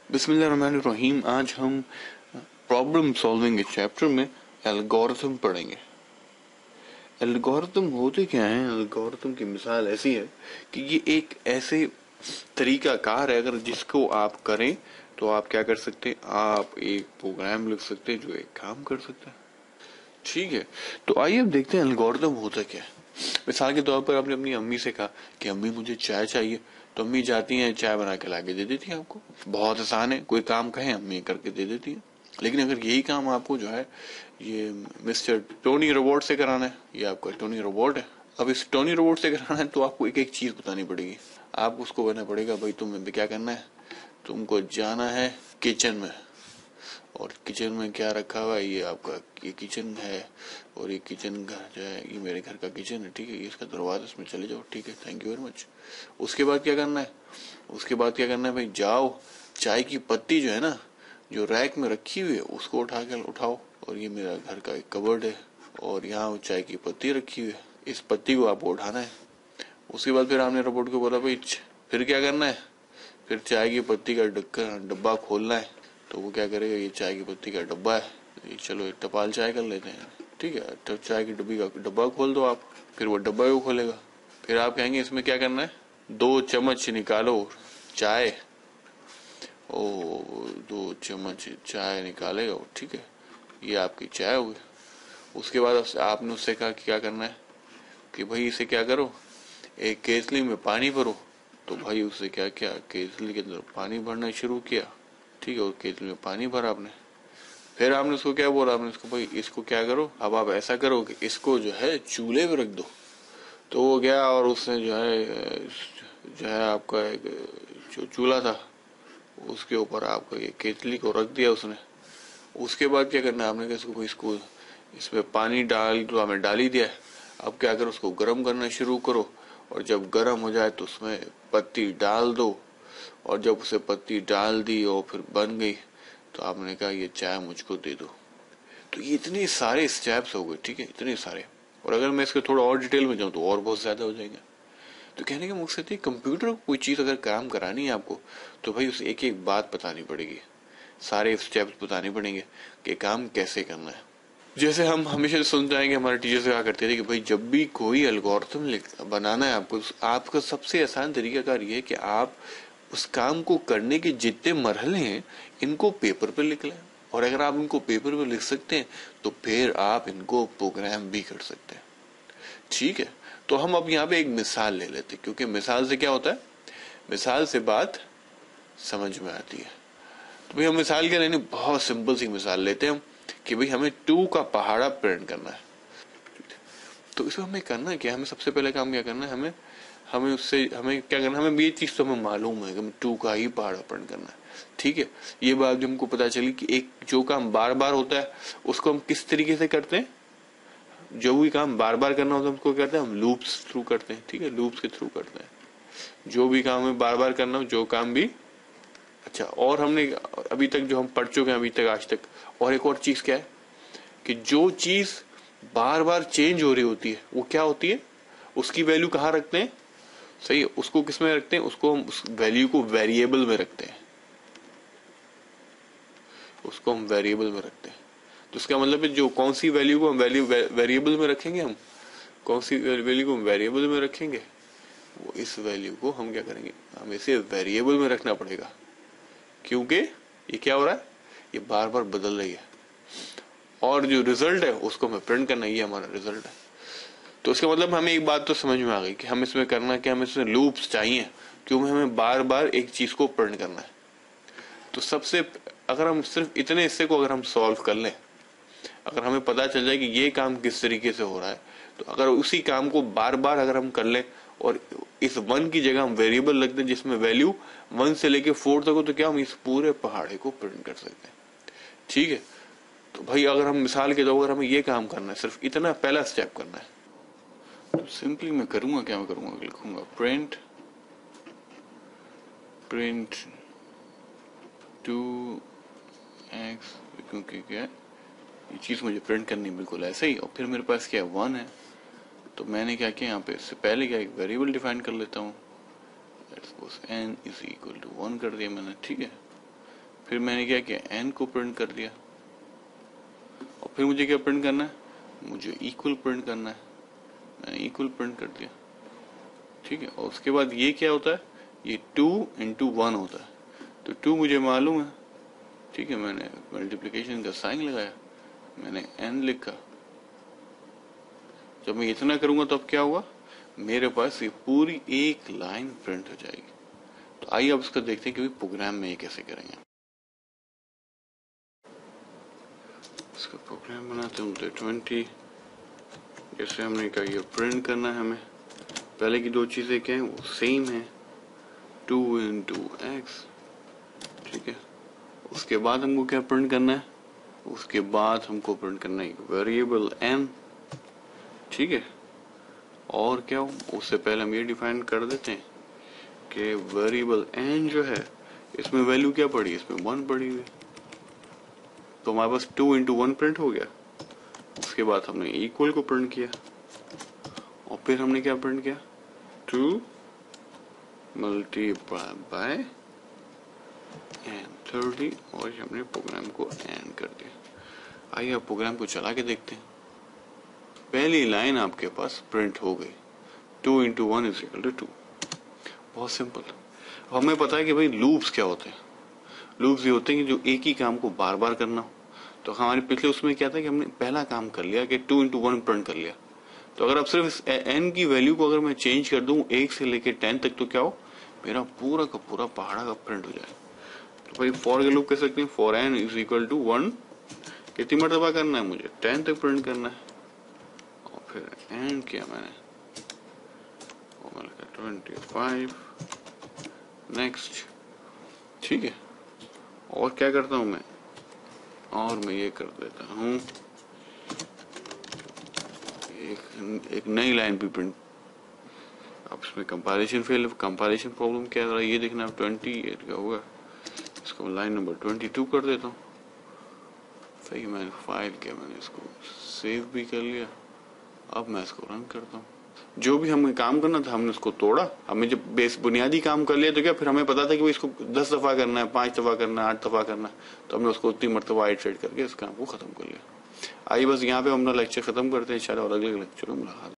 बिस्मिल्लाहिर्रहमानिर्रहीम। आज हम प्रॉब्लम सॉल्विंग के चैप्टर में एल्गोरिथम पढ़ेंगे। एल्गोरिथम होते क्या हैं? एल्गोरिथम की मिसाल ऐसी है कि ये एक ऐसे तरीका कार है, अगर जिसको आप करें तो आप क्या कर सकते हैं, आप एक प्रोग्राम लिख सकते हैं जो एक काम कर सकता है। ठीक है, तो आइए अब देखते हैं एल्गोरिथम होता क्या है। मिसाल के तौर पर आपने अपनी अम्मी से कहा कि अम्मी मुझे चाय चाहिए, तो अम्मी जाती हैं चाय बना के लाके दे देती है आपको। बहुत आसान है, कोई काम कहें अम्मी करके दे देती है। लेकिन अगर यही काम आपको जो है ये मिस्टर टोनी रोबोट से कराना है, ये आपका टोनी रोबोट है, अब इस टोनी रोबोट से कराना है तो आपको एक एक चीज बतानी पड़ेगी। आपको उसको कहना पड़ेगा भाई तुम्हें क्या करना है, तुमको जाना है किचन में, और किचन में क्या रखा हुआ है, ये आपका ये किचन है, और ये किचन का जो है ये मेरे घर का किचन है, ठीक है, ये इसका दरवाजा, इसमें चले जाओ, ठीक है, थैंक यू वेरी मच। उसके बाद क्या करना है, उसके बाद क्या करना है भाई, जाओ चाय की पत्ती जो है ना, जो रैक में रखी हुई है उसको उठा के उठाओ, और ये मेरा घर का एक कबर्ड है और यहाँ चाय की पत्ती रखी हुई है, इस पत्ती को आपको उठाना है। उसके बाद फिर आपने रोबोट को बोला भाई फिर क्या करना है, फिर चाय की पत्ती का डब्बा खोलना है। तो वो क्या करेगा, ये चाय की पत्ती का डब्बा है, ये चलो एक टपाल चाय कर लेते हैं, ठीक है, तो चाय की डब्बी का डब्बा खोल दो आप, फिर वो डब्बा को खोलेगा। फिर आप कहेंगे इसमें क्या करना है, 2 चम्मच निकालो चाय, ओ 2 चम्मच चाय निकालेगा, ठीक है, ये आपकी चाय हो गई। उसके बाद आपने उससे कहा कि क्या करना है कि भाई इसे क्या करो, एक केतली में पानी भरो। तो भाई उससे क्या किया, केतली के अंदर पानी भरना शुरू किया, ठीक है, और केतली में पानी भरा आपने। फिर आपने उसको क्या बोला, आपने उसको भाई इसको क्या करो, अब आप ऐसा करो कि इसको जो है चूल्हे पे रख दो। तो वो गया और उसने जो है आपका एक जो चूल्हा था उसके ऊपर आपका ये केतली को रख दिया उसने। उसके बाद क्या करना है, आपने कहा इसको इसमें पानी डाल तो आपने डाल ही दिया है, अब क्या करो उसको गर्म करना शुरू करो, और जब गर्म हो जाए तो उसमें पत्ती डाल दो, और जब उसे पत्ती डाल दी और फिर बन गई तो आपने कहा ये चाय मुझको दे दो। तो ये इतने सारे स्टेप्स हो गए, ठीक है, इतने सारे। और अगर मैं इसके थोड़ा और डिटेल में जाऊं तो और बहुत ज्यादा हो जाएंगे। तो कहने का मकसद है कंप्यूटर को कोई चीज अगर काम करानी है आपको तो भाई उसे एक एक बात बतानी पड़ेगी, सारे स्टेप्स बताने पड़ेंगे कि काम कैसे करना है। जैसे हम हमेशा सुनते आएंगे, हमारे टीचर से कहा करते थे कि भाई जब भी कोई एल्गोरिथम बनाना है आपको, आपका सबसे आसान तरीकाकार ये है कि आप उस काम को करने के जितने मरहले हैं इनको पेपर पे लिख लें, और अगर आप इनको पेपर पे लिख सकते हैं तो फिर आप इनको प्रोग्राम भी कर सकते हैं। ठीक है, तो हम अब यहाँ पे एक मिसाल ले लेते हैं, क्योंकि मिसाल से क्या होता है, मिसाल से बात समझ में आती है। तो भाई हम मिसाल के लेने बहुत सिंपल सी मिसाल लेते हैं हम कि भाई हमें 2 का पहाड़ा प्रिंट करना है। तो इसमें हमें करना है क्या, हमें सबसे पहले काम क्या करना है, हमें क्या करना है, हमें ये चीज तो हमें मालूम है कि हमें 2 का ही पहाड़ा प्रिंट करना है। ठीक है, ये बात जो हमको पता चली कि एक जो काम बार बार होता है उसको हम किस तरीके से करते हैं, जो भी काम बार बार करना होता है उसको करते हैं हम लूप्स थ्रू करते हैं। ठीक है, लूप्स के थ्रू करते हैं जो भी काम हमें बार बार करना हो, जो काम भी। अच्छा, और हमने अभी तक जो हम पढ़ चुके हैं अभी तक आज तक, और एक और चीज क्या है कि जो चीज बार बार चेंज हो रही होती है वो क्या होती है, उसकी वैल्यू कहाँ रखते हैं, सही है, उसको किस में रखते हैं, उसको हम उस वैल्यू को वेरिएबल में रखते हैं, उसको हम वेरिएबल में रखते हैं। तो इसका मतलब है जो कौन सी वैल्यू को हम वेरिएबल में रखेंगे, हम कौन सी वैल्यू को हम वेरिएबल में रखेंगे, वो इस वैल्यू को हम क्या करेंगे, हम इसे वेरिएबल में रखना पड़ेगा, क्योंकि ये क्या हो रहा है, ये बार बार बदल रही है, और जो रिजल्ट है उसको हमें प्रिंट करना, ये हमारा रिजल्ट है। तो इसका मतलब हमें एक बात तो समझ में आ गई कि हम इसमें करना क्या, हमें इसमें लूप्स चाहिए, क्योंकि हमें बार बार एक चीज को प्रिंट करना है। तो सबसे अगर हम सिर्फ इतने हिस्से को अगर हम सॉल्व कर लें, अगर हमें पता चल जाए कि ये काम किस तरीके से हो रहा है, तो अगर उसी काम को बार बार अगर हम कर लें और इस 1 की जगह हम वेरिएबल रख दें जिसमें वैल्यू 1 से लेके 4 तक हो, तो क्या हम इस पूरे पहाड़े को प्रिंट कर सकते हैं। ठीक है, तो भाई अगर हम मिसाल के तौर पर हमें ये काम करना है, सिर्फ इतना पहला स्टेप करना है, तो सिंपली मैं करूंगा क्या, मैं करूंगा लिखूंगा प्रिंट 2x, क्योंकि क्या है ये चीज मुझे प्रिंट करनी बिल्कुल ऐसे ही, और फिर मेरे पास क्या है 1 है, तो मैंने क्या किया यहाँ पे इससे पहले क्या एक वेरिएबल डिफाइन कर लेता हूँ, n इज इक्वल टू 1 कर दिया मैंने। ठीक है, फिर मैंने क्या किया, n को प्रिंट कर दिया, और फिर मुझे क्या प्रिंट करना है, मुझे इक्वल प्रिंट करना है, मैंने इक्वल प्रिंट कर दिया, ठीक है। और उसके बाद ये क्या होता है, ये 2 into 1 होता है, तो 2 मुझे मालूम है, ठीक है, मैंने मल्टीप्लिकेशन का साइन लगाया, मैंने n लिखा। जब मैं इतना करूंगा तो अब क्या होगा, मेरे पास ये पूरी एक लाइन प्रिंट हो जाएगी। तो आइए अब इसको देखते हैं कि प्रोग्राम में ये कैसे करेंगे। इसका प्रोग्राम बनाते हैं, 20 जैसे हमने कहा ये प्रिंट करना है हमें। पहले की दो चीजें क्या है, वो सेम है, 2 into x, ठीक है। उसके बाद हमको क्या प्रिंट करना है, उसके बाद हमको प्रिंट करना है वेरिएबल n, ठीक है। और क्या हो, उससे पहले हम ये डिफाइन कर देते हैं कि वेरिएबल n जो है इसमें वैल्यू क्या पड़ी, इसमें 1 पड़ी हुई, तो हमारे पास 2 into 1 प्रिंट हो गया। उसके बाद हमने इक्वल को प्रिंट किया, और फिर हमने क्या प्रिंट किया, 2 मल्टीप्लाई बाय n 30, और हमने प्रोग्राम को एंड कर दिया। आइए अब प्रोग्राम को चला के देखते हैं। पहली लाइन आपके पास प्रिंट हो गई, 2 into 1 is equal to 2। बहुत सिंपल। हमें पता है कि भाई लूप्स क्या होते हैं, लूप्स ये होते हैं कि जो एक ही काम को बार बार करना हो। तो हमारे पिछले उसमें क्या था कि हमने पहला काम कर लिया कि 2 into 1 प्रिंट कर लिया। तो अगर अब सिर्फ इस n की वैल्यू को अगर मैं चेंज कर दूं 1 से लेके 10 तक, तो क्या हो, मेरा पूरा का पूरा पहाड़ा का प्रिंट हो जाए। तो भाई फॉर का लूप कह सकते हैं, for n is equal to 1, कितनी मरतबा करना है मुझे, 10 तक प्रिंट करना है। और फिर एंड किया मैंने, 25, नेक्स्ट, ठीक है। और क्या करता हूं मैं, और मैं ये कर देता हूं एक नई लाइन भी प्रिंट। अब इसमें कंपारिजन फेल, कंपारिजन प्रॉब्लम क्या है ये देखना। अब 28 का होगा, इसको लाइन नंबर 22 कर देता हूँ। सही, मैंने फाइल किया, मैंने इसको सेव भी कर लिया। अब मैं इसको रन करता हूँ। जो भी हमें काम करना था हमने उसको तोड़ा। हमें जब बेस बुनियादी काम कर लिया तो क्या, फिर हमें पता था कि वो इसको 10 दफा करना है, 5 दफा करना है, 8 दफा करना है, तो हमने उसको उतनी मरतबा इटरेट करके इस काम को खत्म कर लिया। आइए बस यहाँ पे हम अपना लेक्चर खत्म करते हैं, इंशाल्लाह और अगले लेक्चर में मुलाकात।